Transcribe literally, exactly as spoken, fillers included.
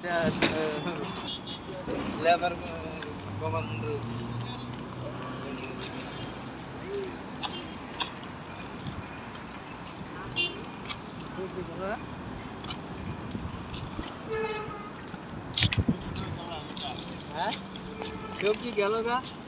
এটা labour commando হ্যাঁ কেউ কি গেল গা